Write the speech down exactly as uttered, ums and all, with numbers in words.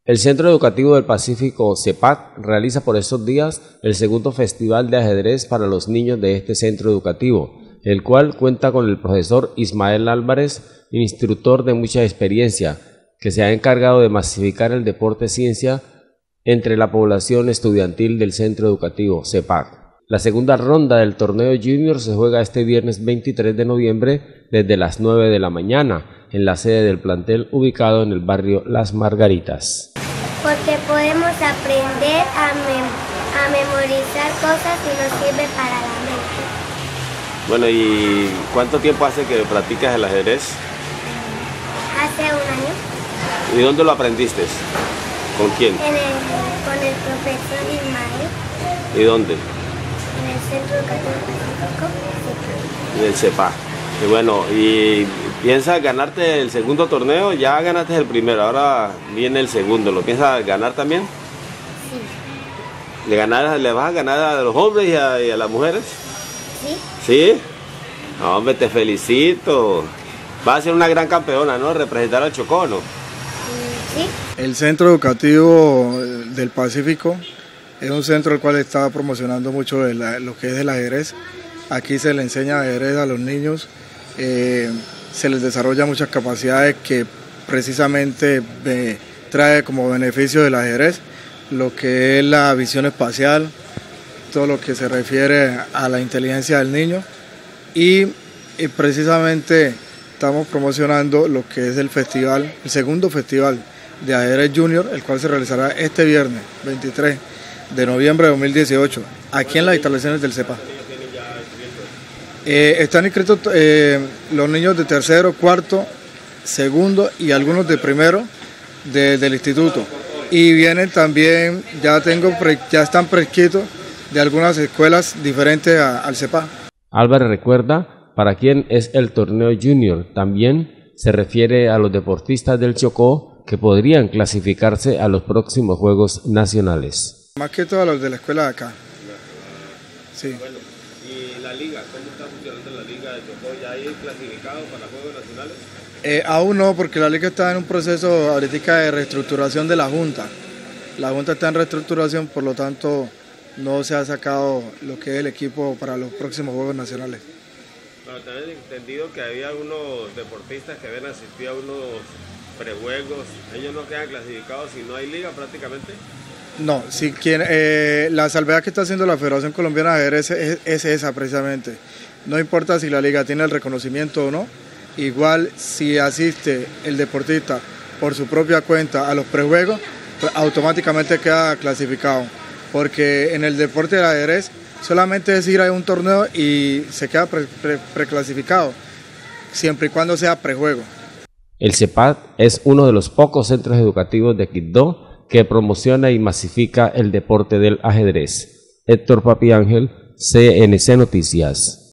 El Centro Educativo del Pacífico, CEPAC, realiza por estos días el segundo Festival de Ajedrez para los niños de este centro educativo, el cual cuenta con el profesor Ismael Álvarez, instructor de mucha experiencia, que se ha encargado de masificar el deporte ciencia entre la población estudiantil del centro educativo CEPAC. La segunda ronda del torneo junior se juega este viernes veintitrés de noviembre desde las nueve de la mañana en la sede del plantel ubicado en el barrio Las Margaritas. Porque podemos aprender a, mem a memorizar cosas y nos sirve para la mente. Bueno, ¿y cuánto tiempo hace que practicas el ajedrez? Hace un año. ¿Y dónde lo aprendiste? ¿Con quién? En el, con el profesor Ismael. ¿Y dónde? En el Centro Educativo Pacífico, CEPAC. En el CEPAC. Y bueno, ¿y piensas ganarte el segundo torneo? Ya ganaste el primero, ahora viene el segundo. ¿Lo piensas ganar también? Sí. ¿Le, ganar, ¿Le vas a ganar a los hombres y a, y a las mujeres? Sí. ¿Sí? No, hombre, te felicito. Vas a ser una gran campeona, ¿no? Representar al Chocó, ¿no? Sí. El Centro Educativo del Pacífico es un centro el cual está promocionando mucho el, lo que es el ajedrez. Aquí se le enseña ajedrez a los niños, eh, se les desarrolla muchas capacidades que precisamente eh, trae como beneficio del ajedrez, lo que es la visión espacial, todo lo que se refiere a la inteligencia del niño y, y precisamente estamos promocionando lo que es el festival, el segundo festival de ajedrez junior, el cual se realizará este viernes veintitrés de noviembre de dos mil dieciocho, aquí en las instalaciones del CEPAC. Eh, están inscritos eh, los niños de tercero, cuarto, segundo y algunos de primero de, del instituto. Y vienen también, ya tengo pre, ya están prescritos de algunas escuelas diferentes a, al CEPAC. Álvarez recuerda para quién es el torneo junior. También se refiere a los deportistas del Chocó que podrían clasificarse a los próximos Juegos Nacionales. Más que todo a los de la escuela de acá. Sí. Bueno, ¿y la liga? ¿Cómo está funcionando la liga de Chocó? ¿Ya hay clasificado para Juegos Nacionales? Eh, aún no, porque la liga está en un proceso ahorita de reestructuración de la Junta. La Junta está en reestructuración, por lo tanto no se ha sacado lo que es el equipo para los próximos Juegos Nacionales. Bueno, también he entendido que había algunos deportistas que habían asistido a unos prejuegos. ¿Ellos no quedan clasificados si no hay liga prácticamente? No, si quien, eh, la salvedad que está haciendo la Federación Colombiana de Ajedrez es, es esa precisamente. No importa si la liga tiene el reconocimiento o no, igual si asiste el deportista por su propia cuenta a los prejuegos, pues automáticamente queda clasificado. Porque en el deporte del ajedrez solamente es ir a un torneo y se queda pre, pre, preclasificado, siempre y cuando sea prejuego. El CEPAC es uno de los pocos centros educativos de Quibdó que promociona y masifica el deporte del ajedrez. Héctor Papi Ángel, C N C Noticias.